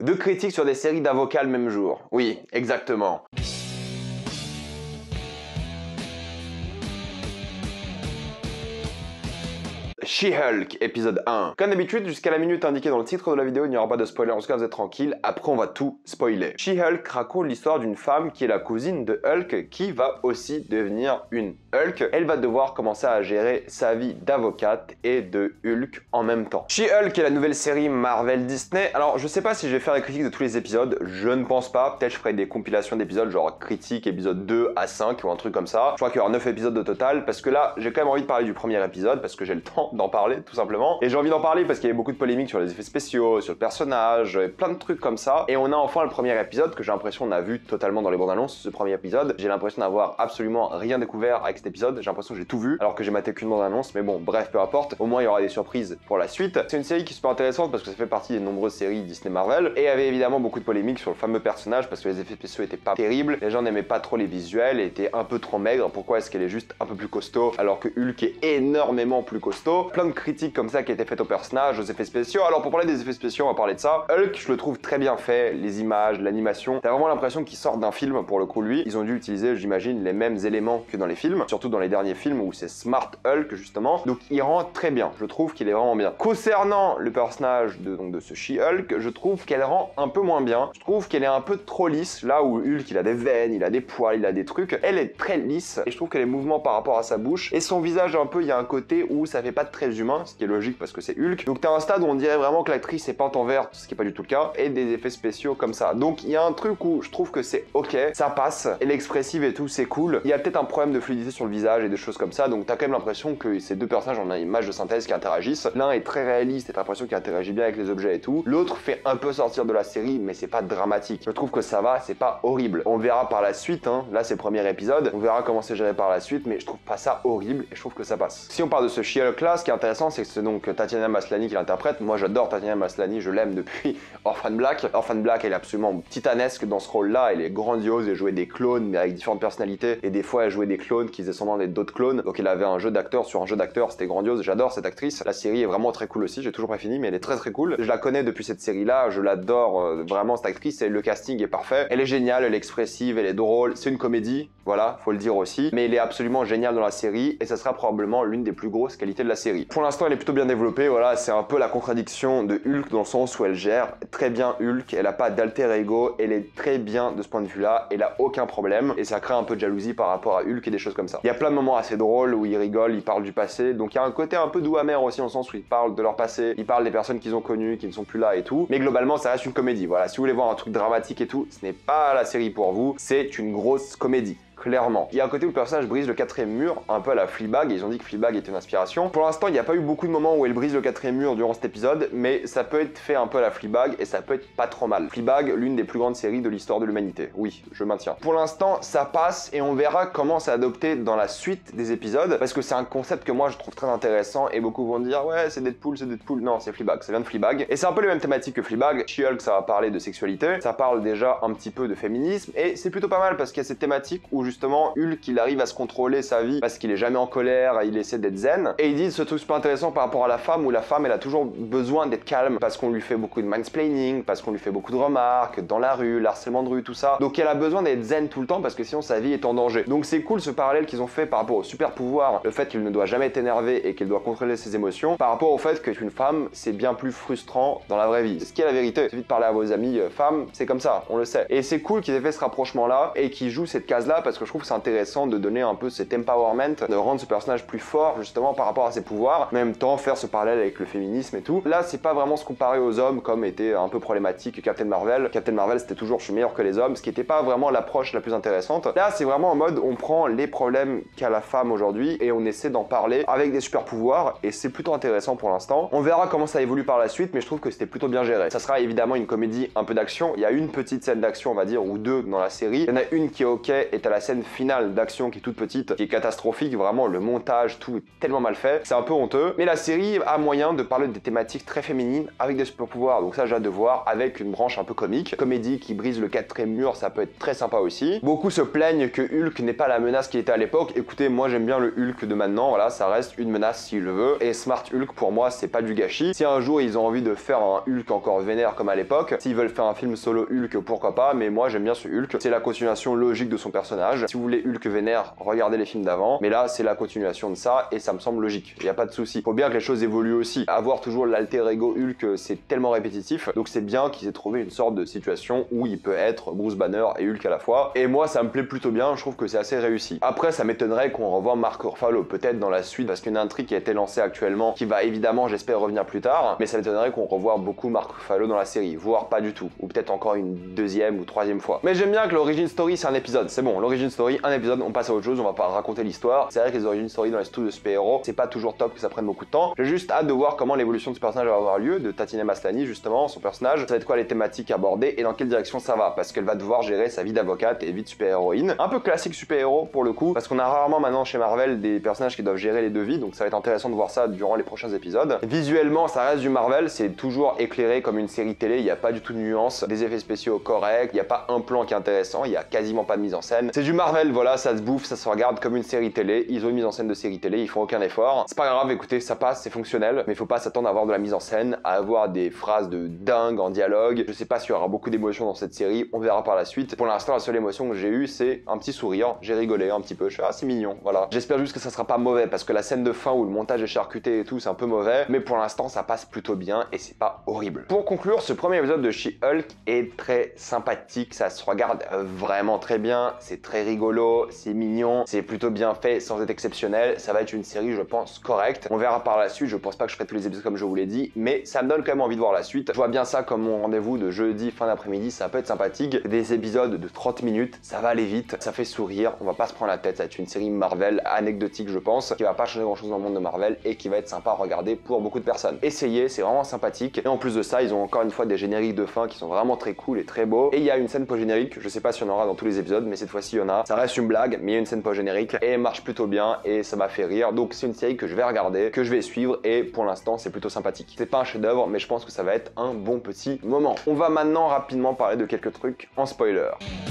2 critiques sur des séries d'avocats le même jour. Oui, exactement. She-Hulk, épisode 1. Comme d'habitude, jusqu'à la minute indiquée dans le titre de la vidéo, il n'y aura pas de spoiler, en tout cas vous êtes tranquille, après on va tout spoiler. She-Hulk raconte l'histoire d'une femme qui est la cousine de Hulk, qui va aussi devenir une Hulk. Elle va devoir commencer à gérer sa vie d'avocate et de Hulk en même temps. She-Hulk est la nouvelle série Marvel Disney. Alors je sais pas si je vais faire la critique de tous les épisodes, je ne pense pas. Peut-être je ferai des compilations d'épisodes, genre critique épisode 2 à 5 ou un truc comme ça. Je crois qu'il y aura 9 épisodes au total, parce que là, j'ai quand même envie de parler du premier épisode, parce que j'ai le temps d'en parler tout simplement. Et j'ai envie d'en parler parce qu'il y avait beaucoup de polémiques sur les effets spéciaux, sur le personnage, plein de trucs comme ça. Et on a enfin le premier épisode que j'ai l'impression qu'on a vu totalement dans les bandes annonces. Ce premier épisode, j'ai l'impression d'avoir absolument rien découvert avec cet épisode. J'ai l'impression que j'ai tout vu alors que j'ai maté qu'une bande annonce. Mais bon, bref, peu importe. Au moins il y aura des surprises pour la suite. C'est une série qui est super intéressante parce que ça fait partie des nombreuses séries Disney Marvel et avait évidemment beaucoup de polémiques sur le fameux personnage parce que les effets spéciaux étaient pas terribles. Les gens n'aimaient pas trop les visuels et étaient un peu trop maigres. Pourquoi est-ce qu'elle est juste un peu plus costaud alors que Hulk est énormément plus costaud? Plein de critiques comme ça qui étaient faites au personnage, aux effets spéciaux. Alors pour parler des effets spéciaux, on va parler de ça. Hulk, je le trouve très bien fait, les images, l'animation. T'as vraiment l'impression qu'il sort d'un film pour le coup lui. Ils ont dû utiliser, j'imagine, les mêmes éléments que dans les films, surtout dans les derniers films où c'est Smart Hulk justement. Donc il rend très bien. Je trouve qu'il est vraiment bien. Concernant le personnage de ce She-Hulk, je trouve qu'elle rend un peu moins bien. Je trouve qu'elle est un peu trop lisse. Là où Hulk, il a des veines, il a des poils, il a des trucs. Elle est très lisse et je trouve que les mouvements par rapport à sa bouche et son visage un peu, il y a un côté où ça fait pas très humain, ce qui est logique parce que c'est Hulk. Donc t'as un stade où on dirait vraiment que l'actrice est peinte en vert, ce qui est pas du tout le cas, et des effets spéciaux comme ça. Donc il y a un truc où je trouve que c'est ok, ça passe, et l'expressive et tout, c'est cool. Il y a peut-être un problème de fluidité sur le visage et des choses comme ça, donc t'as quand même l'impression que ces deux personnages ont une image de synthèse qui interagissent. L'un est très réaliste et t'as l'impression qu'il interagit bien avec les objets et tout. L'autre fait un peu sortir de la série, mais c'est pas dramatique. Je trouve que ça va, c'est pas horrible. On verra par la suite, hein. Là c'est le premier épisode, on verra comment c'est géré par la suite, mais je trouve pas ça horrible et je trouve que ça passe. Si on parle de ce She-Hulk là, ce qui est intéressant, c'est que c'est donc Tatiana Maslany qui l'interprète. Moi j'adore Tatiana Maslany, je l'aime depuis Orphan Black. Orphan Black, elle est absolument titanesque dans ce rôle-là, elle est grandiose, elle jouait des clones mais avec différentes personnalités et des fois elle jouait des clones qui faisaient semblant d'être d'autres clones. Donc elle avait un jeu d'acteur sur un jeu d'acteur, c'était grandiose, j'adore cette actrice. La série est vraiment très cool aussi, j'ai toujours pas fini mais elle est très cool. Je la connais depuis cette série-là, je l'adore vraiment cette actrice et le casting est parfait. Elle est géniale, elle est expressive, elle est drôle, c'est une comédie, voilà, faut le dire aussi, mais elle est absolument géniale dans la série et ça sera probablement l'une des plus grosses qualités de la série. Pour l'instant elle est plutôt bien développée, voilà, c'est un peu la contradiction de Hulk dans le sens où elle gère très bien Hulk, elle a pas d'alter ego, elle est très bien de ce point de vue-là, elle a aucun problème et ça crée un peu de jalousie par rapport à Hulk et des choses comme ça. Il y a plein de moments assez drôles où ils rigolent, ils parlent du passé, donc il y a un côté un peu doux amer aussi en sens où ils parlent de leur passé, ils parlent des personnes qu'ils ont connues, qui ne sont plus là et tout, mais globalement ça reste une comédie, voilà, si vous voulez voir un truc dramatique et tout, ce n'est pas la série pour vous, c'est une grosse comédie. Clairement. Il y a un côté où le personnage brise le quatrième mur, un peu à la Fleabag, et ils ont dit que Fleabag était une inspiration. Pour l'instant, il n'y a pas eu beaucoup de moments où elle brise le quatrième mur durant cet épisode, mais ça peut être fait un peu à la Fleabag, et ça peut être pas trop mal. Fleabag, l'une des plus grandes séries de l'histoire de l'humanité. Oui, je maintiens. Pour l'instant, ça passe, et on verra comment c'est adopté dans la suite des épisodes, parce que c'est un concept que moi je trouve très intéressant, et beaucoup vont dire, ouais, c'est Deadpool, c'est Deadpool. Non, c'est Fleabag, ça vient de Fleabag. Et c'est un peu les mêmes thématiques que Fleabag. She-Hulk, ça va parler de sexualité, ça parle déjà un petit peu de féminisme, et c'est plutôt pas mal, parce qu'il y a cette thématique où justement, Hulk, il arrive à se contrôler sa vie parce qu'il est jamais en colère, il essaie d'être zen. Et ils disent ce truc super intéressant par rapport à la femme où la femme elle a toujours besoin d'être calme parce qu'on lui fait beaucoup de mansplaining, parce qu'on lui fait beaucoup de remarques dans la rue, l'harcèlement de rue, tout ça. Donc elle a besoin d'être zen tout le temps parce que sinon sa vie est en danger. Donc c'est cool ce parallèle qu'ils ont fait par rapport au super pouvoir, le fait qu'il ne doit jamais être énervé et qu'il doit contrôler ses émotions, par rapport au fait qu'une femme c'est bien plus frustrant dans la vraie vie. Ce qui est la vérité. Il suffit de parler à vos amis femmes, c'est comme ça, on le sait. Et c'est cool qu'ils aient fait ce rapprochement là et qu'ils jouent cette case là parce que je trouve que c'est intéressant de donner un peu cet empowerment, de rendre ce personnage plus fort justement par rapport à ses pouvoirs, mais en même temps faire ce parallèle avec le féminisme et tout. Là c'est pas vraiment se comparer aux hommes comme était un peu problématique Captain Marvel. Captain Marvel c'était toujours je suis meilleur que les hommes, ce qui était pas vraiment l'approche la plus intéressante. Là c'est vraiment en mode on prend les problèmes qu'a la femme aujourd'hui et on essaie d'en parler avec des super pouvoirs et c'est plutôt intéressant pour l'instant. On verra comment ça évolue par la suite mais je trouve que c'était plutôt bien géré. Ça sera évidemment une comédie un peu d'action, il y a une petite scène d'action on va dire ou deux dans la série. Il y en a une qui est ok et t'as la scène scène finale d'action qui est toute petite, qui est catastrophique, vraiment le montage, tout est tellement mal fait, c'est un peu honteux. Mais la série a moyen de parler des thématiques très féminines avec des super pouvoirs, donc ça j'ai hâte de voir avec une branche un peu comique. Comédie qui brise le quatrième mur, ça peut être très sympa aussi. Beaucoup se plaignent que Hulk n'est pas la menace qu'il était à l'époque. Écoutez, moi j'aime bien le Hulk de maintenant, voilà, ça reste une menace s'il le veut. Et Smart Hulk pour moi c'est pas du gâchis. Si un jour ils ont envie de faire un Hulk encore vénère comme à l'époque, s'ils veulent faire un film solo Hulk, pourquoi pas, mais moi j'aime bien ce Hulk. C'est la continuation logique de son personnage. Si vous voulez Hulk vénère, regardez les films d'avant, mais là c'est la continuation de ça et ça me semble logique. Il y a pas de souci. Faut bien que les choses évoluent aussi. Avoir toujours l'alter ego Hulk, c'est tellement répétitif, donc c'est bien qu'ils aient trouvé une sorte de situation où il peut être Bruce Banner et Hulk à la fois. Et moi ça me plaît plutôt bien, je trouve que c'est assez réussi. Après ça m'étonnerait qu'on revoie Mark Ruffalo peut-être dans la suite parce qu'il y a une intrigue qui a été lancée actuellement qui va évidemment j'espère revenir plus tard, mais ça m'étonnerait qu'on revoie beaucoup Mark Ruffalo dans la série, voire pas du tout, ou peut-être encore une deuxième ou troisième fois. Mais j'aime bien que l'origin story c'est un épisode, c'est bon, l'origin story, un épisode, on passe à autre chose, on va pas raconter l'histoire. C'est vrai que les origin story dans les studios de super-héros, c'est pas toujours top que ça prenne beaucoup de temps. J'ai juste hâte de voir comment l'évolution de ce personnage va avoir lieu, de Tatiana Maslany justement, son personnage, ça va être quoi les thématiques abordées et dans quelle direction ça va, parce qu'elle va devoir gérer sa vie d'avocate et vie de super-héroïne. Un peu classique super-héros pour le coup, parce qu'on a rarement maintenant chez Marvel des personnages qui doivent gérer les deux vies, donc ça va être intéressant de voir ça durant les prochains épisodes. Visuellement, ça reste du Marvel, c'est toujours éclairé comme une série télé, il n'y a pas du tout de nuances, des effets spéciaux corrects, il n'y a pas un plan qui est intéressant, il n'y a quasiment pas de mise en scène. C'est du Marvel, voilà, ça se bouffe, ça se regarde comme une série télé, ils ont une mise en scène de série télé, ils font aucun effort. C'est pas grave, écoutez, ça passe, c'est fonctionnel, mais il faut pas s'attendre à avoir de la mise en scène, à avoir des phrases de dingue en dialogue. Je sais pas s'il y aura beaucoup d'émotions dans cette série, on verra par la suite. Pour l'instant, la seule émotion que j'ai eue, c'est un petit sourire, j'ai rigolé un petit peu, je suis c'est mignon, voilà. J'espère juste que ça sera pas mauvais, parce que la scène de fin où le montage est charcuté et tout, c'est un peu mauvais, mais pour l'instant, ça passe plutôt bien et c'est pas horrible. Pour conclure, ce premier épisode de She-Hulk est très sympathique, ça se regarde vraiment très bien, c'est très rigolo, c'est mignon, c'est plutôt bien fait sans être exceptionnel, ça va être une série je pense correcte. On verra par la suite, je pense pas que je ferai tous les épisodes comme je vous l'ai dit, mais ça me donne quand même envie de voir la suite. Je vois bien ça comme mon rendez-vous de jeudi fin d'après-midi, ça peut être sympathique. Des épisodes de 30 minutes, ça va aller vite, ça fait sourire, on va pas se prendre la tête, ça va être une série Marvel anecdotique je pense, qui va pas changer grand chose dans le monde de Marvel et qui va être sympa à regarder pour beaucoup de personnes. Essayez, c'est vraiment sympathique. Et en plus de ça, ils ont encore une fois des génériques de fin qui sont vraiment très cool et très beaux. Et il y a une scène post-générique, je sais pas s'il y en aura dans tous les épisodes, mais cette fois-ci il y en a. Ça reste une blague, mais il y a une scène post-générique et elle marche plutôt bien et ça m'a fait rire. Donc c'est une série que je vais regarder, que je vais suivre et pour l'instant c'est plutôt sympathique. C'est pas un chef-d'œuvre, mais je pense que ça va être un bon petit moment. On va maintenant rapidement parler de quelques trucs en spoiler.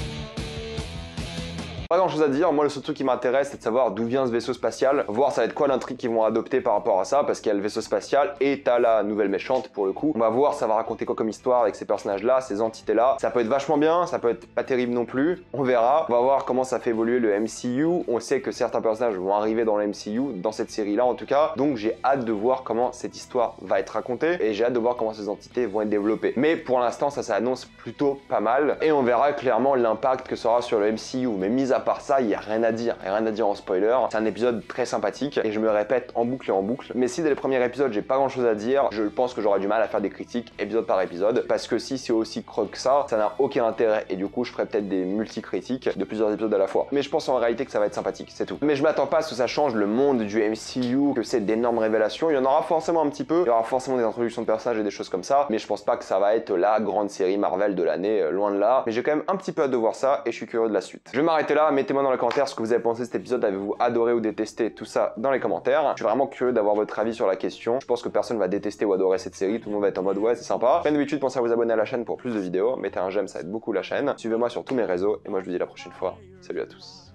Pas grand chose à dire, moi le seul truc qui m'intéresse c'est de savoir d'où vient ce vaisseau spatial, voir ça va être quoi l'intrigue qu'ils vont adopter par rapport à ça, parce qu'il y a le vaisseau spatial et t'as la nouvelle méchante pour le coup. On va voir ça va raconter quoi comme histoire avec ces personnages là, ces entités là. Ça peut être vachement bien, ça peut être pas terrible non plus, on verra. On va voir comment ça fait évoluer le MCU, on sait que certains personnages vont arriver dans le MCU, dans cette série là en tout cas, donc j'ai hâte de voir comment cette histoire va être racontée et j'ai hâte de voir comment ces entités vont être développées. Mais pour l'instant ça annonce plutôt pas mal et on verra clairement l'impact que ça aura sur le MCU, mais mis à part ça, il n'y a rien à dire, en spoiler. C'est un épisode très sympathique et je me répète en boucle et en boucle. Mais si dès les premiers épisodes j'ai pas grand chose à dire, je pense que j'aurai du mal à faire des critiques épisode par épisode parce que si c'est aussi creux que ça n'a aucun intérêt et du coup je ferai peut-être des multi-critiques de plusieurs épisodes à la fois. Mais je pense en réalité que ça va être sympathique, c'est tout. Mais je m'attends pas à ce que ça change le monde du MCU, que c'est d'énormes révélations. Il y en aura forcément un petit peu, il y aura forcément des introductions de personnages et des choses comme ça, mais je pense pas que ça va être la grande série Marvel de l'année, loin de là. Mais j'ai quand même un petit peu hâte de voir ça et je suis curieux de la suite. Je vais m'arrêter là, mettez-moi dans les commentaires ce que vous avez pensé de cet épisode, avez-vous adoré ou détesté, tout ça dans les commentaires. Je suis vraiment curieux d'avoir votre avis sur la question. Je pense que personne va détester ou adorer cette série, tout le monde va être en mode ouais c'est sympa. Comme d'habitude, pensez à vous abonner à la chaîne pour plus de vidéos, mettez un j'aime, ça aide beaucoup la chaîne. Suivez-moi sur tous mes réseaux et moi je vous dis à la prochaine fois. Salut à tous.